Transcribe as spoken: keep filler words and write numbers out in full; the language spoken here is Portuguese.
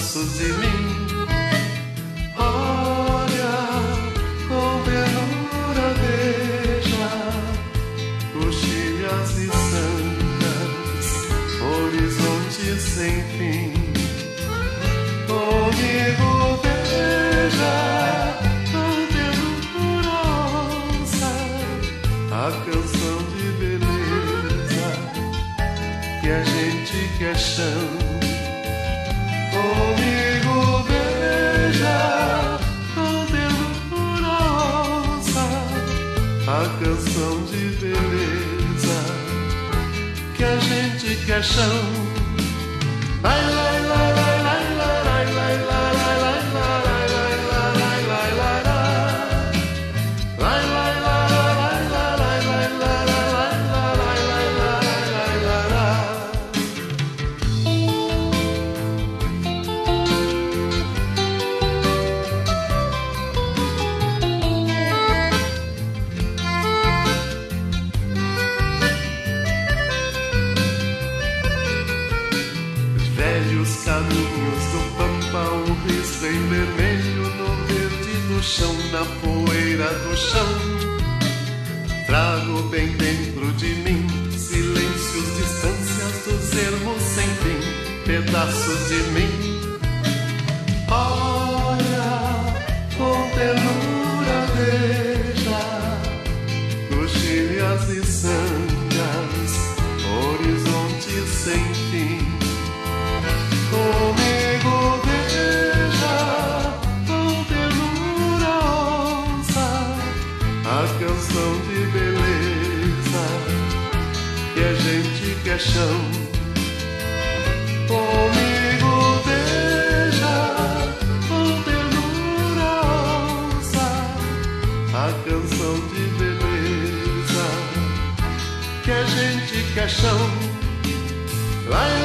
pedaços de mim. Olha, com ternura veja coxilhas e santas, horizontes sem fim. Comigo veja, com ternura ouça a canção de beleza que a gente quer chão. Comigo veja, com ternura ouça a canção de beleza que a gente quer chão. Lai, lai, lai, lai, lai, lai, lai, lai, lai, lai, velhos caminhos do Pampa, um risco em vermelho no verde do chão, na poeira do chão. Trago bem dentro de mim silêncios, distâncias dos ermos sem fim, pedaços de mim. Olha, com ternura veja coxilhas e sangas, horizontes sem fim. Comigo veja, com ternura ouça a canção de beleza que a gente quer chão. Comigo veja, com ternura ouça a canção de beleza que a gente quer chão. Lai,